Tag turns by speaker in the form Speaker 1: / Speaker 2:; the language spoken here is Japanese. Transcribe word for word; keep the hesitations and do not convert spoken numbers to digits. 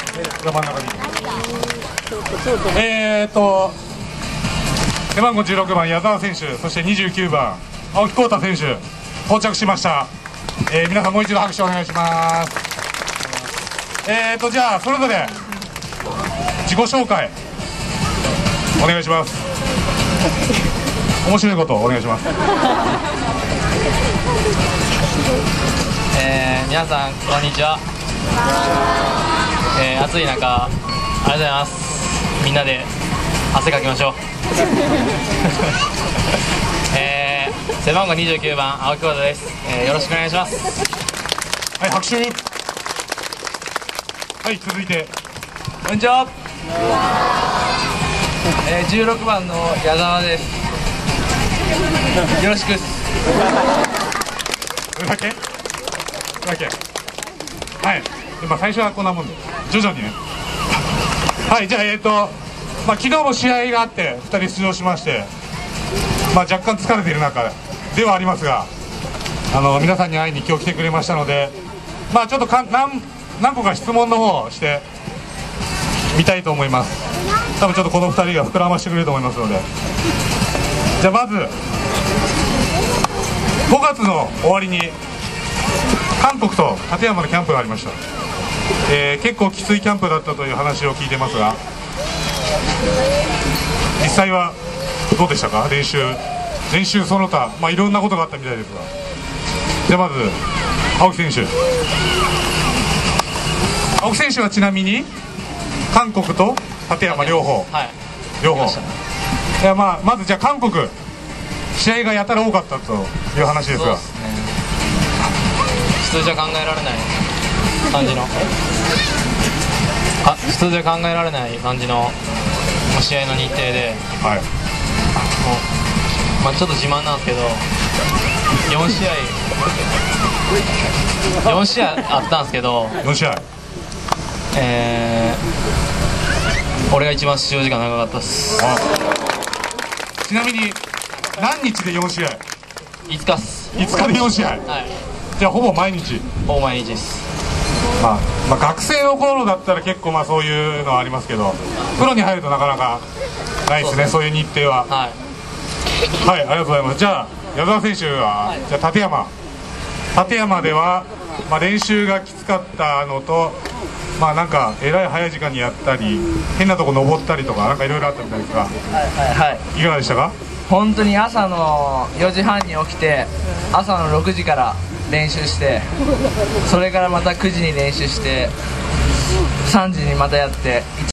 Speaker 1: 真ん中に。えーっと背番号じゅうろくばん矢澤選手、そしてにじゅうきゅうばん青木浩太選手到着しました。えー、皆さんもう一度拍手お願いします。えーとじゃあそれぞれ自己紹介お願いします。面白いことお願いします。
Speaker 2: えー、皆さんこんにちは。えー、暑い中ありがとうございます。みんなで汗かきましょう。えー、背番号にじゅうきゅうばん青木浩太です。えー、よろしくお願いします。
Speaker 1: はい、拍手。はい、続いて
Speaker 2: こんにちは。えー、じゅうろくばんの矢澤です。よろしくっす。
Speaker 1: それだけそれだけ。はい、まあ最初はこんなもんで徐々にね。はい、じゃあえっ、ー、とまあ昨日も試合があってふたり出場しまして、まあ若干疲れている中ではありますが、あの皆さんに会いに今日来てくれましたので、まあちょっとか何何個か質問の方をしてみたいと思います。多分ちょっとこのふたりが膨らましてくれると思いますので、じゃあまずごがつの終わりに韓国と館山のキャンプがありました。えー、結構きついキャンプだったという話を聞いてますが、実際はどうでしたか？練習練習その他、まあいろんなことがあったみたいですが、じゃあまず青木選手。青木選手はちなみに韓国と館山両方、
Speaker 2: はい、
Speaker 1: 両方。いや、まあまずじゃあ韓国試合がやたら多かったという話ですが、
Speaker 2: そうですね、普通じゃ考えられない感じのあ普通じゃ考えられない感じの試合の日程で、
Speaker 1: はい、
Speaker 2: もう、まあ、ちょっと自慢なんですけどよんしあいよんしあいあったんですけど
Speaker 1: よんしあい、
Speaker 2: えー、俺が一番出場時間長かったっす。
Speaker 1: あちなみに何日でよんしあい？
Speaker 2: いつかっす。
Speaker 1: いつかでよんしあい、
Speaker 2: はい、
Speaker 1: じゃあほぼ毎日。
Speaker 2: ほぼ毎日です。
Speaker 1: まあ、まあ学生の頃だったら結構まあそういうのはありますけど、プロに入るとなかなかないですね、そういう日程は。
Speaker 2: はい、
Speaker 1: はい、ありがとうございます。じゃあ矢澤選手は、はい、じゃあ館山館山では、まあ、練習がきつかったのと、まあなんかえらい早い時間にやったり変なとこ登ったりとかなんかいろいろあったみたいですが、
Speaker 3: はいはいはい、
Speaker 1: いかがでしたか？
Speaker 3: 本当に朝のよじはんに起きて朝のろくじから練習して、それからまたくじに練習してさんじにまたやって